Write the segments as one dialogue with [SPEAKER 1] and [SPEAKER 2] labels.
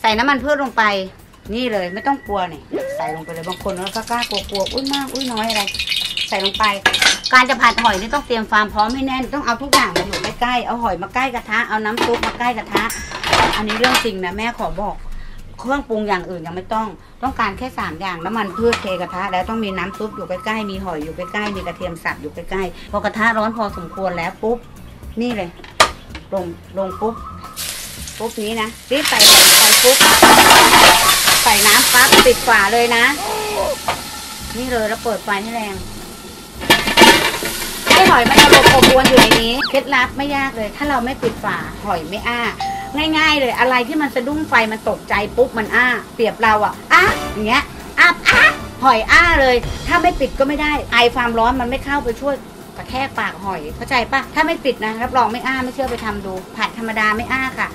[SPEAKER 1] ส่น้ำมันพืชลงไปนี่เลยไม่ต้องกลัวเนี่ยใส่ลงไปเลยบางคนก็กล้ากลัวอุ้ยมากอุ้ยน้อยอะไรใส่ลงไปการจะผัดหอยนี่ต้องเตรียมความพร้อมให้แน่นต้องเอาทุกอย่างมาอยู่ใกล้ๆเอาหอยมาใกล้กระทะเอาน้ำซุปมาใกล้กระทะอันนี้เรื่องจริงนะแม่ขอบอกเครื่องปรุงอย่างอื่นยังไม่ต้องการแค่3อย่างน้ำมันพืชเทกระทะแล้วต้องมีน้ำซุปอยู่ใกล้ๆมีหอยอยู่ใกล้ๆมีกระเทียมสับอยู่ใกล้ๆพอกระทะร้อนพอสมควรแล้วปุ๊บนี่เลยลงปุ๊บนี้นะรีบใส่หอยไปปุ๊บใส่น้ำปั๊บปิดฝาเลยนะนี่เลยแล้วเปิดไฟให้แรงให้หอยมันอบอวนอยู่ในนี้เคล็ดลับไม่ยากเลยถ้าเราไม่ปิดฝาหอยไม่อ้าง่ายๆเลยอะไรที่มันสะดุ้งไฟมันตกใจปุ๊บมันอ้าเปรียบเราอย่างเงี้ยหอยอ้าเลยถ้าไม่ปิดก็ไม่ได้ไอความร้อนมันไม่เข้าไปช่วยกระแทกปากหอยเข้าใจปะถ้าไม่ปิดนะรับรองไม่อ้าไม่เชื่อไปทำดูผัดธรรมดาไม่อ้าค่ะ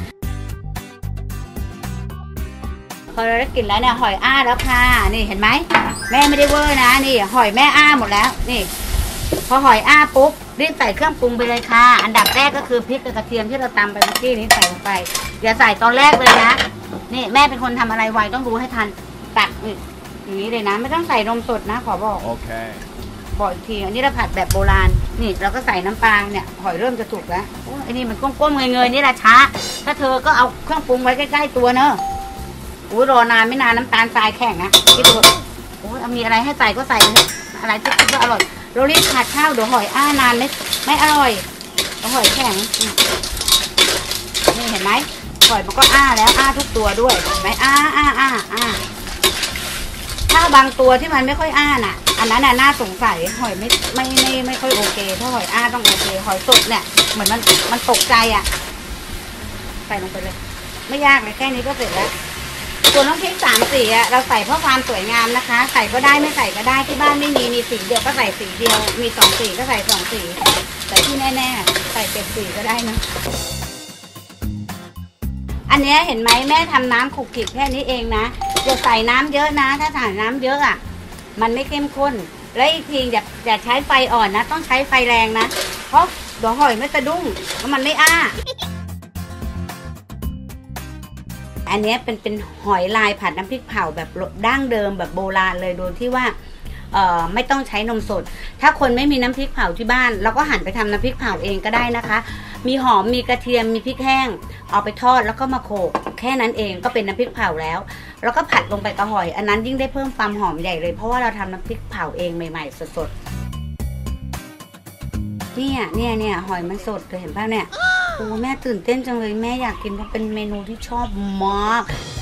[SPEAKER 1] พอเราได้กลิ่นแล้วเนี่ยหอยอ้าแล้วค่ะนี่เห็นไหมแม่ไม่ได้เวอร์นะนี่หอยแม่อ้าหมดแล้วนี่พอหอยอ้าปุ๊บรีบใส่เครื่องปรุงไปเลยค่ะอันดับแรกก็คือพริกกับกระเทียมที่เราตำไปเมื่อกี้นี้ใส่ลงไปอย่าใส่ตอนแรกเลยนะนี่แม่เป็นคนทำอะไรไวต้องรู้ให้ทันตักอย่างนี้เลยนะไม่ต้องใส่นมสดนะขอบอกโอเคบอกอีกทีอันนี้เราผัดแบบโบราณนี่เราก็ใส่น้ำปลาเนี่ยหอยเริ่มจะสุกแล้วไอ้นี่มันก้มๆเงยๆนี่แหละช้าถ้าเธอก็เอาเครื่องปรุงไว้ใกล้ๆตัวเนอะรอนานไม่นานน้ำตาลทรายแข็งนะคิดดูมีอะไรให้ใส่ก็ใส่อะไรที่คิดว่าอร่อยเรารีบผัดข้าวเดี๋ยวหอยอ้านานไม่อร่อยหอยแข็งนี่เห็นไหมหอยมันก็อ้าแล้วอ้าทุกตัวด้วยเห็นไหมอ้าถ้าบางตัวที่มันไม่ค่อยอ้าน่ะอันนั้นน่าสงสัยหอยไม่ค่อยโอเคถ้าหอยอ้าต้องโอเคหอยสดเนี่ยเหมือนมันตกใจใส่ลงไปเลยไม่ยากเลยแค่นี้ก็เสร็จแล้วส่วนน้ำพริก3 สีเราใส่เพื่อความสวยงามนะคะใส่ก็ได้ไม่ใส่ก็ได้ที่บ้านไม่มีสีเดียวก็ใส่สีเดียวมี2 สีก็ใส่2 สีแต่ที่แน่ๆใส่7 สีก็ได้นะอันนี้เห็นไหมแม่ทำน้ำขลุกขลิกแค่นี้เองนะอย่าใส่น้ำเยอะนะถ้าใส่น้ำเยอะมันไม่เข้มข้นและอีกทีอย่าใช้ไฟอ่อนนะต้องใช้ไฟแรงนะเพราะเดี๋ยวหอยไม่สะดุ้งแล้วมันไม่อ้าอันนี้เป็นหอยลายผัดน้ำพริกเผาแบบดั้งเดิมแบบโบราณเลยโดยที่ว่าไม่ต้องใช้นมสดถ้าคนไม่มีน้ำพริกเผาที่บ้านเราก็หันไปทำน้ำพริกเผาเองก็ได้นะคะมีหอมมีกระเทียมมีพริกแห้งเอาไปทอดแล้วก็มาโขลกแค่นั้นเองก็เป็นน้ำพริกเผาแล้วแล้วก็ผัดลงไปกับหอยอันนั้นยิ่งได้เพิ่มความหอมใหญ่เลยเพราะว่าเราทำน้ำพริกเผาเองใหม่ๆสดๆเนี่ยหอยมันสดเธอเห็นป่ะเนี่ยโอ้แม่ตื่นเต้นจังเลยแม่อยากกินเพราะเป็นเมนูที่ชอบมาก